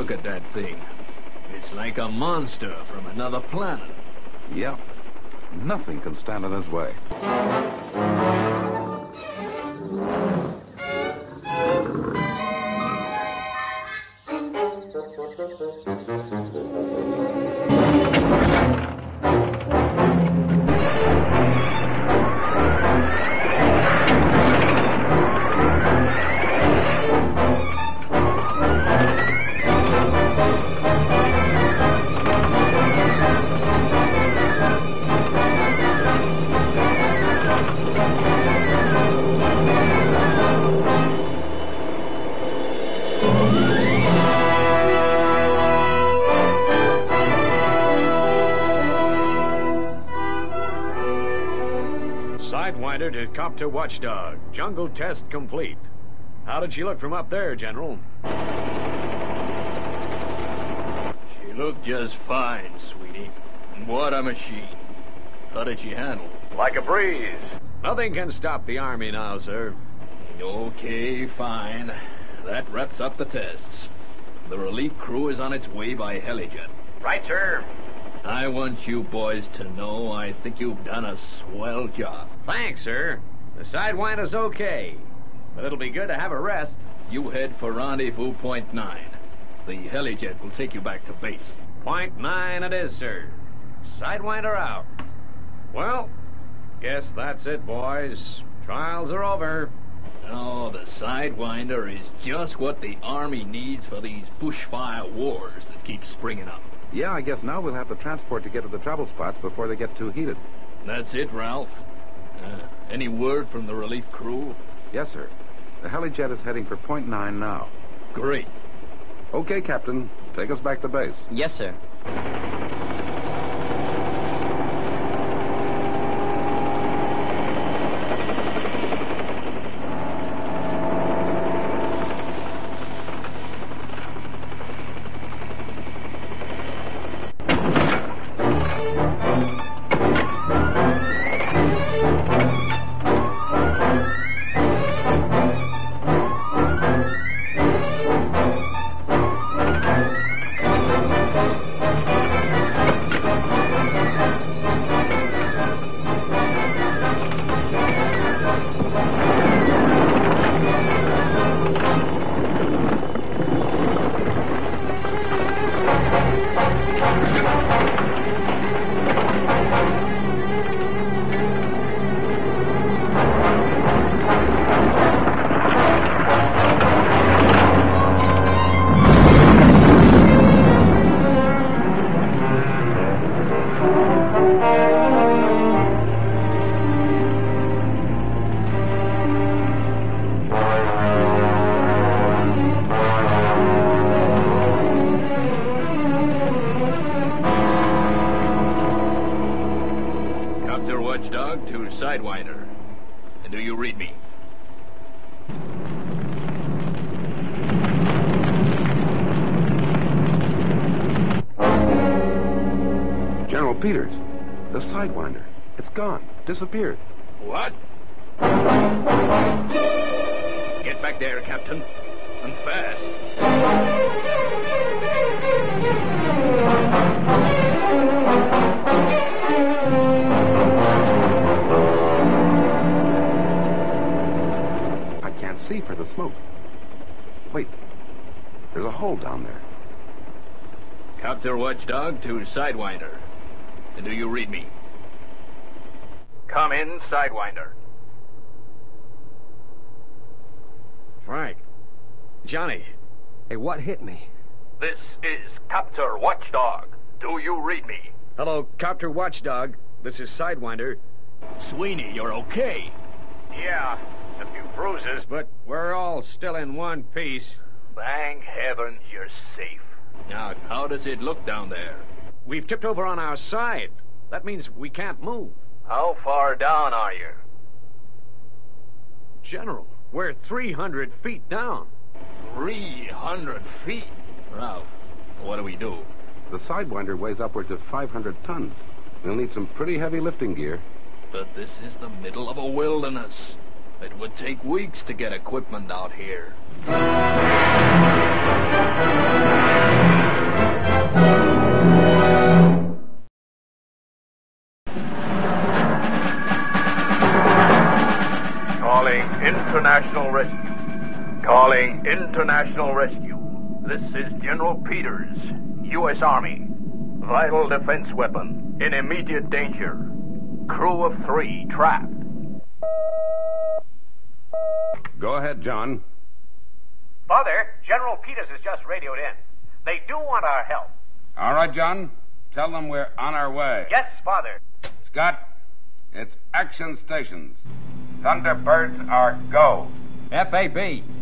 look at that thing. It's like a monster from another planet. Yep. Nothing can stand in his way. Sidewinder to Copter Watchdog. Jungle test complete. How did she look from up there, General? She looked just fine, sweetie. What a machine. How did she handle? Like a breeze. Nothing can stop the Army now, sir. Okay, fine. That wraps up the tests. The relief crew is on its way by helijet. Right, sir. I want you boys to know I think you've done a swell job. Thanks, sir. The Sidewinder's okay. But it'll be good to have a rest. You head for rendezvous point 9. The helijet will take you back to base. Point 9 it is, sir. Sidewinder out. Well, guess that's it, boys. Trials are over. Oh, the Sidewinder is just what the Army needs for these bushfire wars that keep springing up. Yeah, I guess now we'll have the transport to get to the travel spots before they get too heated. That's it, Ralph. Any word from the relief crew? Yes, sir. The helijet is heading for point 9 now. Great. Okay, Captain. Take us back to base. Yes, sir. Watchdog to Sidewinder. Do you read me? General Peters, the Sidewinder. It's gone. Disappeared. What? Get back there, Captain. And fast. See for the smoke. Wait, there's a hole down there. Copter Watchdog to Sidewinder. Do you read me? Come in, Sidewinder. Frank. Johnny. Hey, what hit me? This is Copter Watchdog. Do you read me? Hello, Copter Watchdog. This is Sidewinder. Sweeney, you're okay. Yeah. A few bruises, but we're all still in one piece. Thank heaven you're safe. Now, how does it look down there? We've tipped over on our side. That means we can't move. How far down are you? General, we're 300 feet down. 300 feet? Ralph, what do we do? The Sidewinder weighs upwards of 500 tons. We'll need some pretty heavy lifting gear. But this is the middle of a wilderness. It would take weeks to get equipment out here. International Rescue. Calling International Rescue. This is General Peters, U.S. Army. Vital defense weapon. In immediate danger. Crew of 3 trapped. Go ahead, John. Father, General Peters has just radioed in. They do want our help. All right, John. Tell them we're on our way. Yes, Father. Scott, it's action stations. Thunderbirds are go. FAB.